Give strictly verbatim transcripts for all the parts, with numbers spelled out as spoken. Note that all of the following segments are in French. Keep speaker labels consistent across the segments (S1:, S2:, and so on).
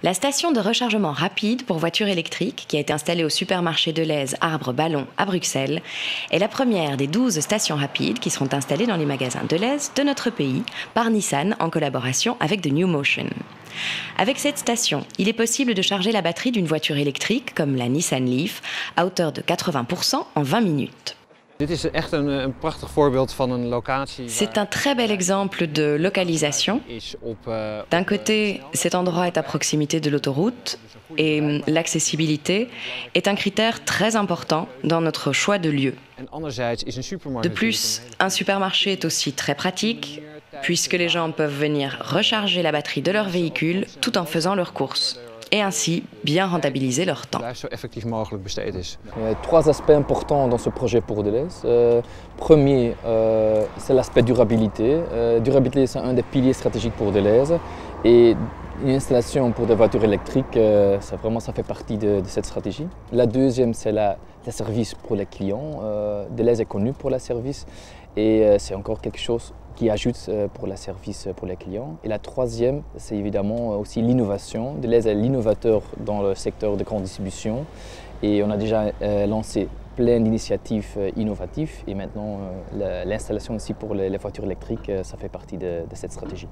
S1: La station de rechargement rapide pour voitures électriques, qui a été installée au supermarché Delhaize Arbre Ballon à Bruxelles, est la première des douze stations rapides qui seront installées dans les magasins Delhaize de notre pays par Nissan en collaboration avec The New Motion. Avec cette station, il est possible de charger la batterie d'une voiture électrique comme la Nissan Leaf à hauteur de quatre-vingts pour cent en vingt minutes. C'est un très bel exemple de localisation. D'un côté, cet endroit est à proximité de l'autoroute et l'accessibilité est un critère très important dans notre choix de lieu. De plus, un supermarché est aussi très pratique puisque les gens peuvent venir recharger la batterie de leur véhicule tout en faisant leurs courses. Et ainsi bien rentabiliser leur temps.
S2: Il y a trois aspects importants dans ce projet pour Delhaize. Euh, premier, euh, c'est l'aspect durabilité. Euh, durabilité, c'est un des piliers stratégiques pour Delhaize. Et une installation pour des voitures électriques, euh, ça, vraiment, ça fait partie de, de cette stratégie. La deuxième, c'est la, la service pour les clients. Euh, Delhaize est connu pour la service et euh, c'est encore quelque chose qui ajoute pour la service pour les clients. Et la troisième, c'est évidemment aussi l'innovation. Delhaize est l'innovateur dans le secteur de grande distribution et on a déjà lancé plein d'initiatives innovatives et maintenant l'installation aussi pour les voitures électriques, ça fait partie de, de cette stratégie.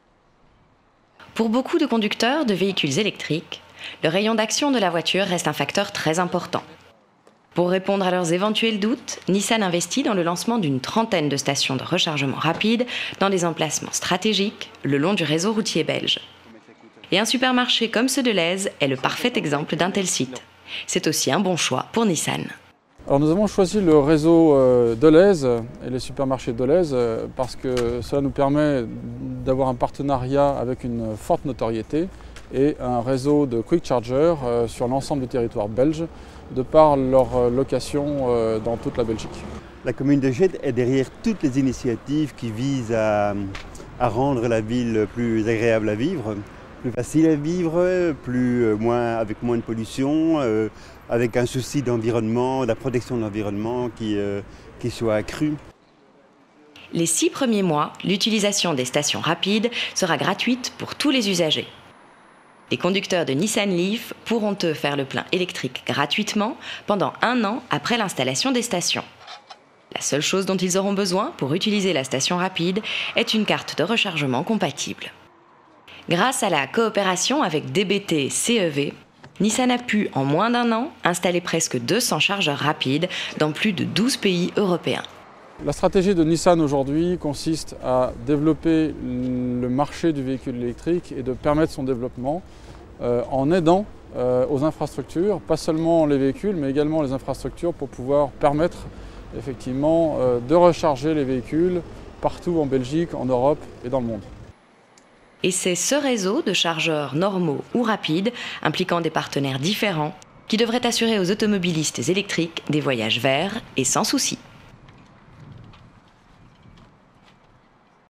S1: Pour beaucoup de conducteurs de véhicules électriques, le rayon d'action de la voiture reste un facteur très important. Pour répondre à leurs éventuels doutes, Nissan investit dans le lancement d'une trentaine de stations de rechargement rapide dans des emplacements stratégiques le long du réseau routier belge. Et un supermarché comme ceux de Delhaize est le parfait exemple d'un tel site. C'est aussi un bon choix pour Nissan.
S3: Alors nous avons choisi le réseau euh, Delhaize et les supermarchés Delhaize euh, parce que cela nous permet d'avoir un partenariat avec une forte notoriété et un réseau de quick chargers euh, sur l'ensemble du territoire belge, de par leur location dans toute la Belgique.
S4: La commune de Gênes est derrière toutes les initiatives qui visent à, à rendre la ville plus agréable à vivre, plus facile à vivre, plus, moins, avec moins de pollution, euh, avec un souci d'environnement, de la protection de l'environnement qui, euh, qui soit accrue.
S1: Les six premiers mois, l'utilisation des stations rapides sera gratuite pour tous les usagers. Les conducteurs de Nissan Leaf pourront eux faire le plein électrique gratuitement pendant un an après l'installation des stations. La seule chose dont ils auront besoin pour utiliser la station rapide est une carte de rechargement compatible. Grâce à la coopération avec D B T C E V, Nissan a pu, en moins d'un an, installer presque deux cents chargeurs rapides dans plus de douze pays européens.
S3: La stratégie de Nissan aujourd'hui consiste à développer le marché du véhicule électrique et de permettre son développement euh, en aidant euh, aux infrastructures, pas seulement les véhicules mais également les infrastructures pour pouvoir permettre effectivement euh, de recharger les véhicules partout en Belgique, en Europe et dans le monde.
S1: Et c'est ce réseau de chargeurs normaux ou rapides, impliquant des partenaires différents, qui devrait assurer aux automobilistes électriques des voyages verts et sans souci.